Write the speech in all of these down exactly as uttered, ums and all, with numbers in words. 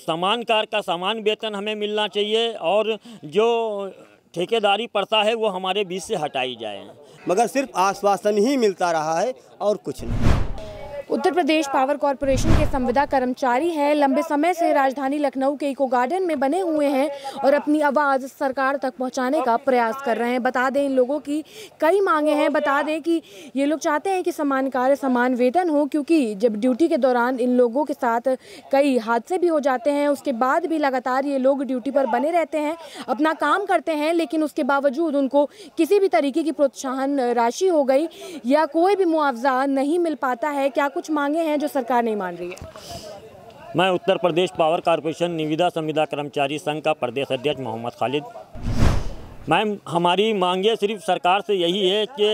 समान कार्य का समान वेतन हमें मिलना चाहिए और जो ठेकेदारी प्रथा है वो हमारे बीच से हटाई जाए। मगर सिर्फ आश्वासन ही मिलता रहा है और कुछ नहीं। उत्तर प्रदेश पावर कॉरपोरेशन के संविदा कर्मचारी हैं, लंबे समय से राजधानी लखनऊ के इको गार्डन में बने हुए हैं और अपनी आवाज़ सरकार तक पहुंचाने का प्रयास कर रहे हैं। बता दें इन लोगों की कई मांगे हैं। बता दें कि ये लोग चाहते हैं कि समान कार्य समान वेतन हो, क्योंकि जब ड्यूटी के दौरान इन लोगों के साथ कई हादसे भी हो जाते हैं। उसके बाद भी लगातार ये लोग ड्यूटी पर बने रहते हैं, अपना काम करते हैं, लेकिन उसके बावजूद उनको किसी भी तरीके की प्रोत्साहन राशि हो गई या कोई भी मुआवजा नहीं मिल पाता है। क्या कुछ मांगे हैं जो सरकार नहीं मान रही है? मैं उत्तर प्रदेश पावर कॉरपोरेशन निविदा संविदा कर्मचारी संघ का प्रदेश अध्यक्ष मोहम्मद खालिद। मैम, हमारी मांगे सिर्फ सरकार से यही है कि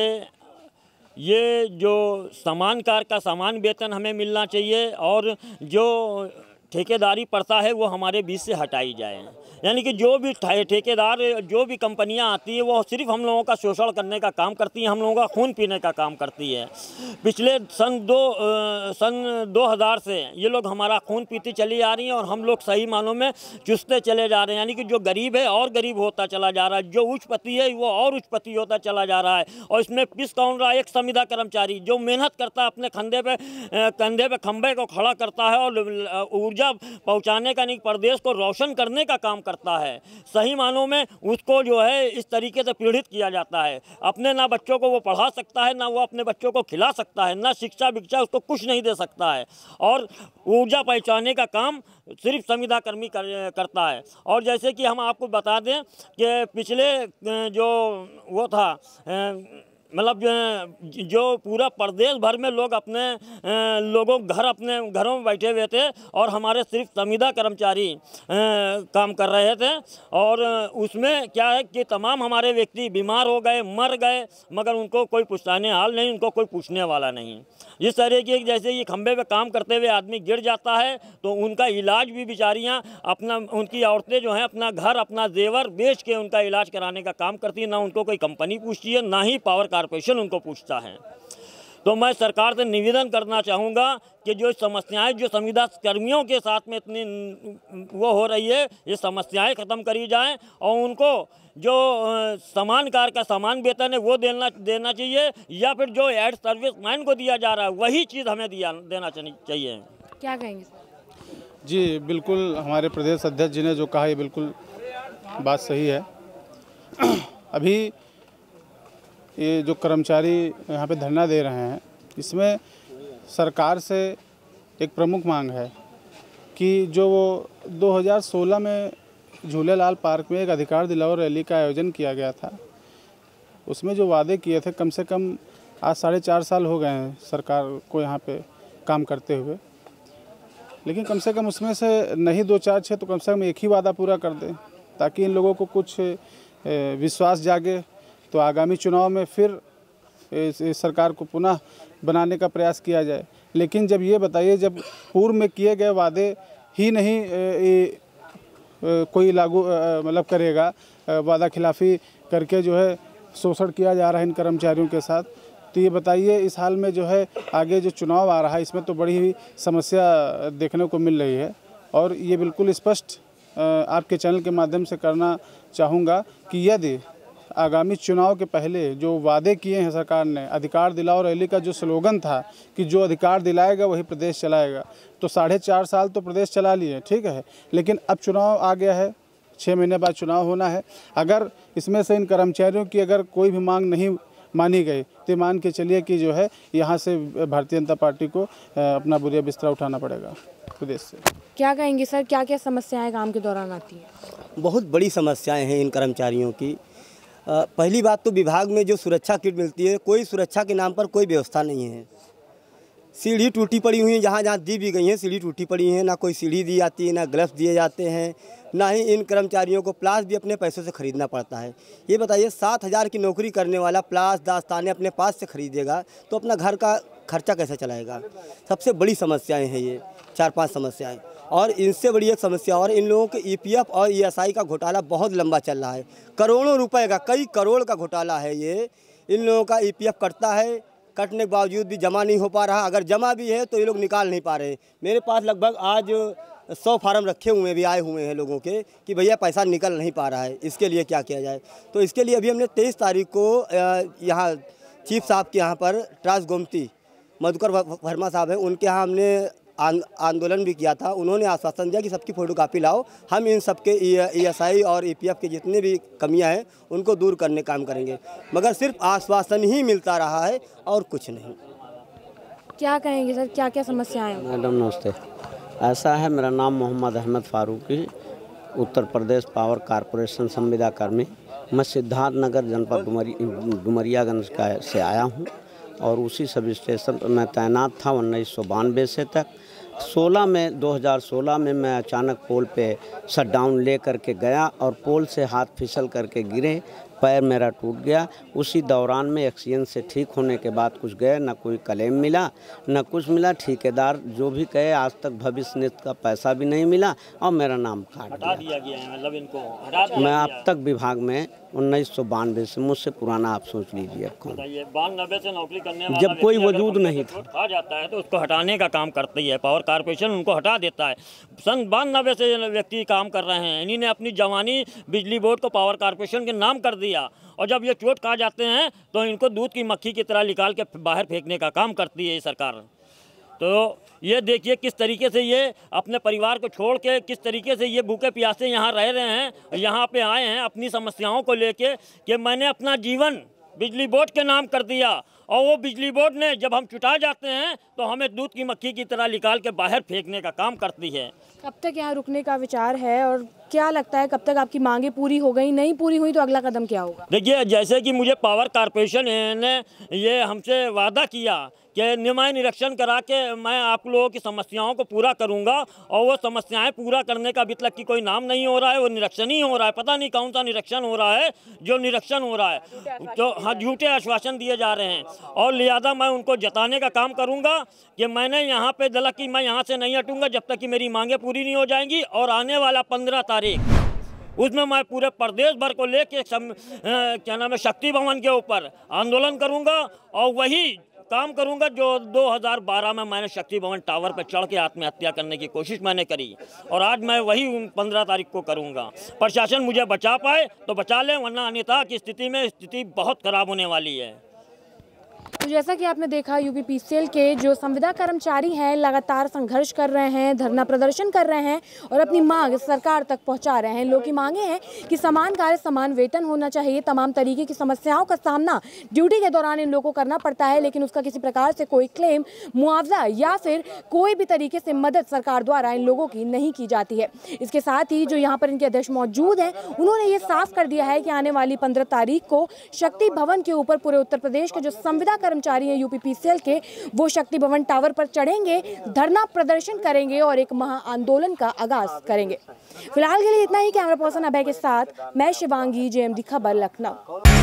ये जो समान कार्य का समान वेतन हमें मिलना चाहिए और जो ठेकेदारी प्रथा है वो हमारे बीच से हटाई जाए। यानी कि जो भी ठेकेदार जो भी कंपनियां आती है वो सिर्फ हम लोगों का शोषण करने का काम करती हैं, हम लोगों का खून पीने का काम करती है। पिछले सन दो सन दो हज़ार से ये लोग हमारा खून पीती चली आ रही हैं और हम लोग सही मानों में चुसते चले जा रहे हैं। यानी कि जो गरीब है और गरीब होता चला जा रहा है, जो उच्चपति है वो और उच्चपति होता चला जा रहा है। और इसमें पिस कौन रहा है? एक संविदा कर्मचारी जो मेहनत करता है, अपने कंधे पे कंधे पे खंभे को खड़ा करता है और ऊर्जा पहुँचाने का नहीं, प्रदेश को रोशन करने का काम करता है। सही मानों में उसको जो है इस तरीके से पीड़ित किया जाता है। अपने ना बच्चों को वो पढ़ा सकता है, ना वो अपने बच्चों को खिला सकता है, ना शिक्षा भिक्षा उसको कुछ नहीं दे सकता है और ऊर्जा पहुँचाने का काम सिर्फ संविदा कर्मी कर, करता है। और जैसे कि हम आपको बता दें कि पिछले जो वो था मतलब जो पूरा प्रदेश भर में लोग अपने लोगों घर अपने घरों में बैठे हुए थे और हमारे सिर्फ संविदा कर्मचारी काम कर रहे थे। और उसमें क्या है कि तमाम हमारे व्यक्ति बीमार हो गए, मर गए, मगर उनको कोई पुछताने हाल नहीं, उनको कोई पूछने वाला नहीं। जिस तरह की जैसे ये खंभे पे काम करते हुए आदमी गिर जाता है तो उनका इलाज भी बेचारियाँ अपना उनकी औरतें जो हैं अपना घर अपना जेवर बेच के उनका इलाज कराने का काम करती है। ना उनको कोई कंपनी पूछती है, ना ही पावर कॉरपोरेशन उनको पूछता है। तो मैं सरकार से निवेदन करना चाहूँगा कि जो समस्याएं जो संविदा कर्मियों के साथ में इतनी वो हो रही है, ये समस्याएं ख़त्म करी जाएं और उनको जो समान कार्य का समान वेतन है वो देना देना चाहिए, या फिर जो एड सर्विस मैन को दिया जा रहा है वही चीज़ हमें दिया देना चाहिए। क्या कहेंगे सर? जी बिल्कुल, हमारे प्रदेश अध्यक्ष जी ने जो कहा ये बिल्कुल बात सही है। अभी ये जो कर्मचारी यहाँ पे धरना दे रहे हैं, इसमें सरकार से एक प्रमुख मांग है कि जो वो दो हज़ार सोलह में झूलेलाल पार्क में एक अधिकार दिलाओ रैली का आयोजन किया गया था, उसमें जो वादे किए थे, कम से कम आज साढ़े चार साल हो गए हैं सरकार को यहाँ पे काम करते हुए, लेकिन कम से कम उसमें से नहीं दो चार छः तो कम से कम एक ही वादा पूरा कर दें ताकि इन लोगों को कुछ विश्वास जागे, तो आगामी चुनाव में फिर इस, इस सरकार को पुनः बनाने का प्रयास किया जाए। लेकिन जब ये बताइए, जब पूर्व में किए गए वादे ही नहीं ए, ए, कोई लागू मतलब करेगा, वादा खिलाफ़ी करके जो है शोषण किया जा रहा है इन कर्मचारियों के साथ, तो ये बताइए इस हाल में जो है आगे जो चुनाव आ रहा है इसमें तो बड़ी ही समस्या देखने को मिल रही है। और ये बिल्कुल स्पष्ट आपके चैनल के माध्यम से करना चाहूँगा कि यदि आगामी चुनाव के पहले जो वादे किए हैं सरकार ने, अधिकार दिलाओ रैली का जो स्लोगन था कि जो अधिकार दिलाएगा वही प्रदेश चलाएगा, तो साढ़े चार साल तो प्रदेश चला लिए, ठीक है, लेकिन अब चुनाव आ गया है, छः महीने बाद चुनाव होना है। अगर इसमें से इन कर्मचारियों की अगर कोई भी मांग नहीं मानी गई तो मान के चलिए कि जो है यहाँ से भारतीय जनता पार्टी को अपना बुरा बिस्तरा उठाना पड़ेगा प्रदेश से। क्या कहेंगे सर, क्या क्या समस्याएं काम के दौरान आती हैं? बहुत बड़ी समस्याएं हैं इन कर्मचारियों की। पहली बात तो विभाग में जो सुरक्षा किट मिलती है, कोई सुरक्षा के नाम पर कोई व्यवस्था नहीं है। सीढ़ी टूटी पड़ी हुई है, जहाँ जहाँ दी भी गई हैं सीढ़ी टूटी पड़ी हैं, ना कोई सीढ़ी दी जाती है, ना ग्लव्स दिए जाते हैं, ना ही इन कर्मचारियों को प्लास भी अपने पैसों से ख़रीदना पड़ता है। ये बताइए, सात हज़ार की नौकरी करने वाला प्लास दास्ताने अपने पास से खरीदेगा तो अपना घर का खर्चा कैसे चलाएगा? सबसे बड़ी समस्याएं हैं ये, चार पांच समस्याएं। और इनसे बड़ी एक समस्या और, इन लोगों के ईपीएफ और ईएसआई का घोटाला बहुत लंबा चल रहा है। करोड़ों रुपए का, कई करोड़ का घोटाला है ये। इन लोगों का ईपीएफ कटता है, कटने के बावजूद भी जमा नहीं हो पा रहा, अगर जमा भी है तो ये लोग निकाल नहीं पा रहे। मेरे पास लगभग आज सौ फार्म रखे हुए भी आए हुए हैं लोगों के कि भैया पैसा निकल नहीं पा रहा है, इसके लिए क्या किया जाए। तो इसके लिए अभी हमने तेईस तारीख को यहाँ चीफ साहब के यहाँ पर ट्रांस गोमती मधुकर वर्मा साहब हैं, उनके यहाँ हमने आंदोलन भी किया था। उन्होंने आश्वासन दिया कि सबकी फ़ोटोकॉपी लाओ, हम इन सबके ई एस आई और ई पी एफ के जितने भी कमियां हैं उनको दूर करने काम करेंगे, मगर सिर्फ आश्वासन ही मिलता रहा है और कुछ नहीं। क्या कहेंगे सर, क्या क्या समस्याएं हैं? मैडम नमस्ते। ऐसा है, मेरा नाम मोहम्मद अहमद फारूकी, उत्तर प्रदेश पावर कॉरपोरेशन संविदा कर्मी। मैं सिद्धार्थ नगर जनपद डुमरी डुमरियागंज का से आया हूँ और उसी सब स्टेशन पर मैं तैनात था उन्नीस सौ बानवे से तक। सोलह में दो हज़ार सोलह में मैं अचानक पोल पे शटडाउन ले करके गया और पोल से हाथ फिसल करके गिरे, पैर मेरा टूट गया। उसी दौरान में एक्सीडेंट से ठीक होने के बाद कुछ गए, ना कोई क्लेम मिला ना कुछ मिला। ठेकेदार जो भी कहे आज तक भविष्य निधि का पैसा भी नहीं मिला और मेरा नाम काट हटा दिया गया है। मतलब इनको हटा दिया मैं अब तक विभाग में उन्नीस सौ बानवे से, मुझसे पुराना आप सोच लीजिए कौन। बानवे से नौकरी करने वाला जब कोई वजूद नहीं था, खा जाता है तो उसको हटाने का काम करती है पावर कॉरपोरेशन, उनको हटा देता है। सन बानवे से व्यक्ति काम कर रहे हैं, इन्हीं ने अपनी जवानी बिजली बोर्ड को पावर कॉरपोरेशन के नाम कर दिया और जब ये चोट खा जाते हैं तो इनको दूध की मक्खी की तरह निकाल के बाहर फेंकने का काम करती है ये सरकार। तो ये देखिए किस तरीके से ये अपने परिवार को छोड़ के किस तरीके से ये भूखे प्यासे यहाँ रह रहे हैं, यहाँ पे आए हैं अपनी समस्याओं को लेके कि मैंने अपना जीवन बिजली बोर्ड के नाम कर दिया और वो बिजली बोर्ड ने जब हम चुटा जाते हैं तो हमें दूध की मक्खी की तरह निकाल के बाहर फेंकने का काम करती है। कब तक यहाँ रुकने का विचार है और क्या लगता है कब तक आपकी मांगे पूरी हो गई? नहीं पूरी हुई तो अगला कदम क्या होगा? देखिए, जैसे कि मुझे पावर कॉरपोरेशन ने ये हमसे वादा किया कि नियमाय निरीक्षण करा के मैं आप लोगों की समस्याओं को पूरा करूंगा और वो समस्याएं पूरा करने का अभी तक की कोई नाम नहीं हो रहा है, वो निरीक्षण ही हो रहा है। पता नहीं कौन सा निरीक्षण हो रहा है जो निरीक्षण हो रहा है, तो हाँ झूठे आश्वासन दिए जा रहे हैं। और लिहाजा मैं उनको जताने का काम करूंगा कि मैंने यहाँ पे दलक की मैं यहाँ से नहीं हटूंगा जब तक कि मेरी मांगे पूरी नहीं हो जाएंगी। और आने वाला पंद्रह तारीख उसमें मैं पूरे प्रदेश भर को लेके क्या नाम है शक्ति भवन के ऊपर आंदोलन करूंगा और वही काम करूंगा जो दो हज़ार बारह में मैंने शक्ति भवन टावर पर चढ़ के आत्महत्या करने की कोशिश मैंने करी और आज मैं वही पंद्रह तारीख को करूंगा। प्रशासन मुझे बचा पाए तो बचा ले, वरना अन्यथा की स्थिति में स्थिति बहुत खराब होने वाली है। तो जैसा कि आपने देखा, यूपी पीसीएल के जो संविदा कर्मचारी हैं लगातार संघर्ष कर रहे हैं, धरना प्रदर्शन कर रहे हैं और अपनी मांग सरकार तक पहुंचा रहे हैं। लोग की मांगे हैं कि समान कार्य समान वेतन होना चाहिए। तमाम तरीके की समस्याओं का सामना ड्यूटी के दौरान इन लोगों को करना पड़ता है, लेकिन उसका किसी प्रकार से कोई क्लेम, मुआवजा या फिर कोई भी तरीके से मदद सरकार द्वारा इन लोगों की नहीं की जाती है। इसके साथ ही जो यहाँ पर इनके अध्यक्ष मौजूद हैं, उन्होंने ये साफ कर दिया है कि आने वाली पंद्रह तारीख को शक्ति भवन के ऊपर पूरे उत्तर प्रदेश के जो संविदा कर्मचारी हैं यूपी पीसीएल के, वो शक्ति भवन टावर पर चढ़ेंगे, धरना प्रदर्शन करेंगे और एक महा आंदोलन का आगाज करेंगे। फिलहाल के लिए इतना ही। कैमरा पर्सन अभय के साथ मैं शिवांगी, जेएमडी खबर, लखनऊ।